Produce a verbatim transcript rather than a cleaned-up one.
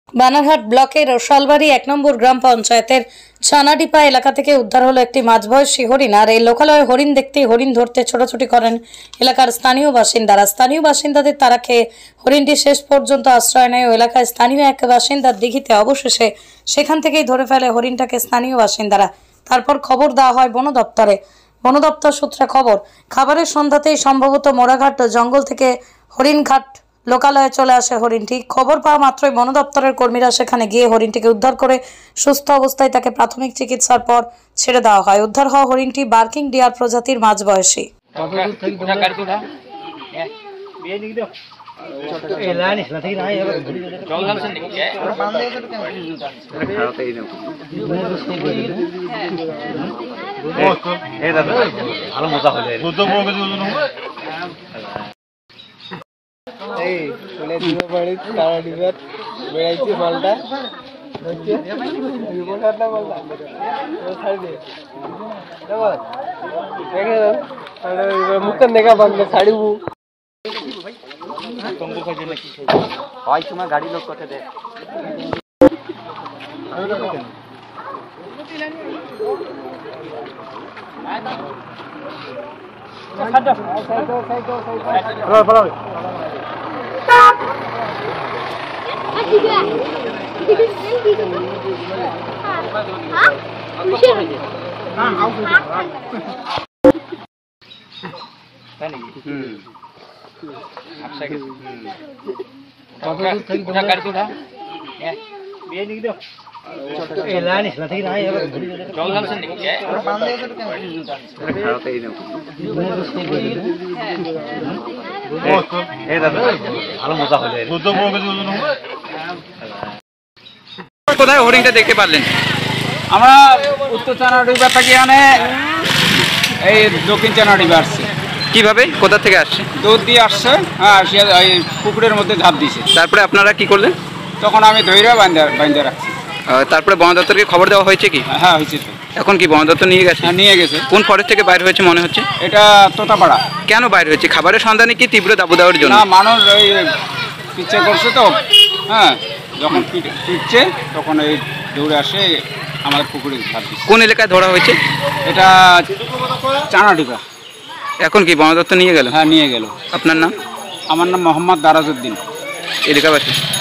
বানারহাট ব্লকের রসালবাড়ি এক নম্বর গ্রাম পঞ্চায়েতের ছানাডিপা এলাকা থেকে উদ্ধার হলো একটি মাঝবয়সী হরিণ। আর এই লোকালয়ে হরিণ দেখতে হরিণ ধরতে ছোটাছুটি করেন এলাকার স্থানীয় বাসিন্দারা। স্থানীয় বাসিন্দাদের তারা খেয়ে হরিণটি শেষ পর্যন্ত আশ্রয় নেয় ও এলাকায় স্থানীয় এক বাসিন্দার দিঘিতে। অবশেষে সেখান থেকেই ধরে ফেলে হরিণটাকে স্থানীয় বাসিন্দারা। তারপর খবর দেওয়া হয় বন দপ্তরে। বন দপ্তর সূত্রে খবর, খাবারের সন্ধ্যাতেই সম্ভবত মোড়াঘাট জঙ্গল থেকে হরিণঘাট লোকালয়ে চলে আসে হরিণটি। খবর পাওয়া মাত্রই বন দপ্তরের কর্মীরা সেখানে গিয়ে হরিণটিকে উদ্ধার করে সুস্থ অবস্থায় তাকে প্রাথমিক চিকিৎসার পর ছেড়ে দেওয়া হয়। উদ্ধার হওয়া হরিণটি বার্কিং ডিয়ার প্রজাতির মাঝবয়সী। ভালো মজা হলে এই চলে দিবে বাড়ি তারা দিবে বেড়াইছে মালটা হচ্ছে রিপোর্টারটা মালটা ও ছাড় দে দেখো দেখে আরে মুখ দেখা বন্ধ ছাড়িবু তম্বু কাজে নাকি হয় তোমার গাড়ি লোক করতে দে খাদ্য খাদ্য খাদ্য খাদ্য ফলো ভালো মজা হলে কোথায় হরিণটা দেখতে পারলেন? আমরা উত্তর চানাডিবা থেকে আনে এই দক্ষিণ চানাডিবা আসছে। কিভাবে, কোথা থেকে আসছে? দুধ দিয়ে আসছে, হ্যাঁ, এই পুকুরের মধ্যে ঝাঁপ দিয়েছে। তারপরে আপনারা কি করলেন? তখন আমি ধৈর্য বান্ধা বান্ধা রাখছি। তারপরে বন দপ্তরকে খবর দেওয়া হয়েছে কি? হ্যাঁ হয়েছে তো। এখন কি বন দপ্তর নিয়ে গেছে? হ্যাঁ নিয়ে গেছে। কোন ফরেস্ট থেকে বাইরে হয়েছে মনে হচ্ছে? এটা তোতাপাড়া। কেন বাইরে হয়েছে? খাবারের সন্ধানে কি তীব্র দাবদাহের জন্য? না, মানুষ ওই পিচ্ছে করছে তো, হ্যাঁ, যখন পিটছে তখন এই দৌড়ে আসে আমাদের পুকুরে ঝাঁপ দিচ্ছে। কোন এলাকায় ধরা হয়েছে? এটা চানাডিপা। এখন কি বন দপ্তর নিয়ে গেল? হ্যাঁ নিয়ে গেল। আপনার নাম? আমার নাম মোহাম্মদ দারাজউদ্দিন, এলাকাবাসী।